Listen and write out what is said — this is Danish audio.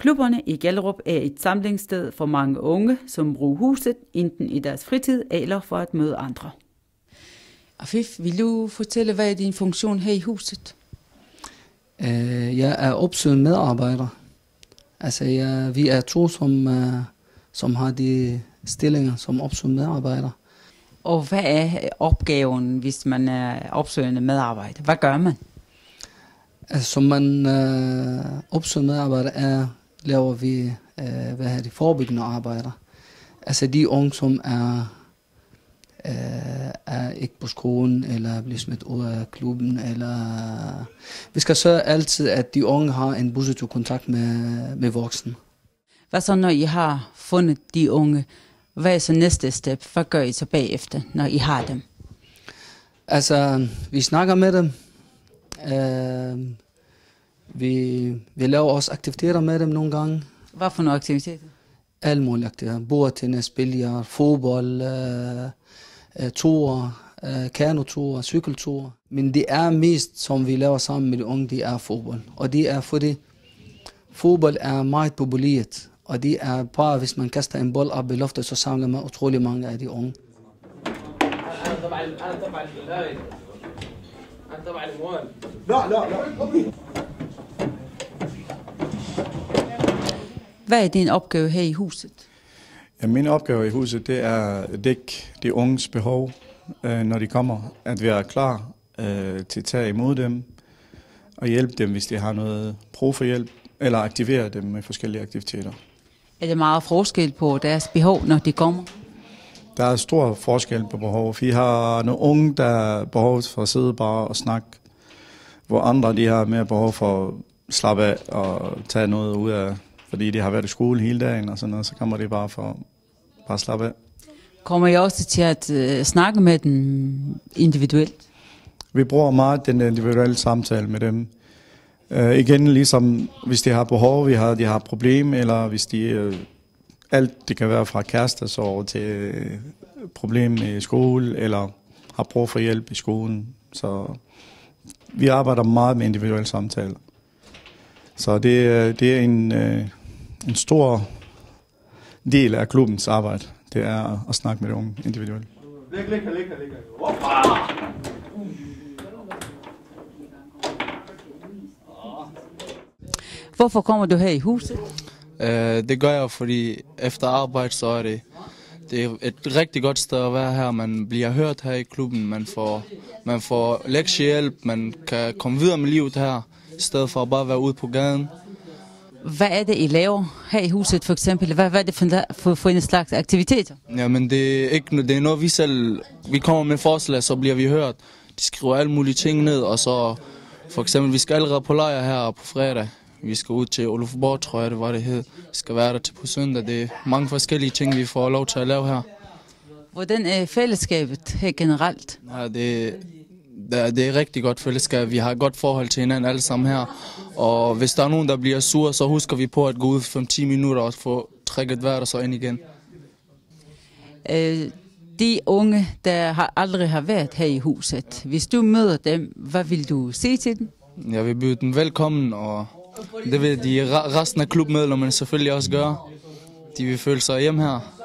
Klubberne i Gellerup er et samlingssted for mange unge, som bruger huset enten i deres fritid eller for at møde andre. Afif, vil du fortælle, hvad er din funktion her i huset? Jeg er opsøgende medarbejder. Altså, vi er to, som har de stillinger som opsøgende medarbejder. Og hvad er opgaven, hvis man er opsøgende medarbejder? Hvad gør man? Altså, som man opsøgende medarbejder laver vi forebyggende arbejder. Altså de unge, som er ikke på skolen, eller bliver smidt ud af klubben, eller vi skal sørge altid, at de unge har en positiv kontakt med voksne. Hvad så, når I har fundet de unge? Hvad er så næste step? Hvad gør I så bagefter, når I har dem? Altså, vi snakker med dem. Vi laver også aktiviteter med dem nogle gange. Hvad for nogle aktiviteter? Alle mulige aktiviteter. Bordtennis, billard, fodbold, ture, kanoture, cykelture. Men det er mest, som vi laver sammen med de unge, det er fodbold. Og det er fordi fodbold er meget populært. Og det er bare, hvis man kaster en bold op i loftet, så samler man utrolig mange af de unge. Hvad er din opgave her i huset? Ja, min opgave i huset, det er at dække de unges behov, når de kommer. At være klar til at tage imod dem og hjælpe dem, hvis de har noget brug for hjælp, eller aktivere dem med forskellige aktiviteter. Er det meget forskel på deres behov, når de kommer? Der er stor forskel på behov. Vi har nogle unge, der har behov for at sidde bare og snakke, hvor andre de har mere behov for at slappe af og tage noget ud af, fordi de har været i skole hele dagen og sådan noget, så kommer de bare for at slappe af. Kommer I også til at snakke med dem individuelt? Vi bruger meget den individuelle samtale med dem. Igen ligesom hvis de har behov, de har problem, eller hvis de alt det kan være fra kærestesorg til problem i skole, eller har brug for hjælp i skolen. Så vi arbejder meget med individuelle samtaler. Så det er en stor del af klubbens arbejde. Det er at snakke med de unge individuelt. Hvorfor kommer du her i huset? Det gør jeg, fordi efter arbejde, så er det er et rigtig godt sted at være her. Man bliver hørt her i klubben, man får lektiehjælp, man kan komme videre med livet her, i stedet for at bare være ude på gaden. Hvad er det, I laver her i huset for eksempel? Hvad er det for en slags aktiviteter? Jamen det er noget, vi kommer med forslag, så bliver vi hørt. De skriver alle mulige ting ned, og så for eksempel, vi skal allerede på lejr her på fredag. Vi skal ud til Olufborg, tror jeg, det var det hed. Vi skal være der til på søndag. Det er mange forskellige ting, vi får lov til at lave her. Hvordan er fællesskabet her generelt? Ja, det er rigtig godt fællesskab. Vi har et godt forhold til hinanden alle sammen her. Og hvis der er nogen, der bliver sur, så husker vi på at gå ud 5-10 minutter og få trækket vejret og så ind igen. De unge, der aldrig har været her i huset, hvis du møder dem, hvad vil du sige til dem? Jeg vil byde dem velkommen, og det vil de resten af klubmedlemmerne selvfølgelig også gøre. De vil føle sig hjemme her.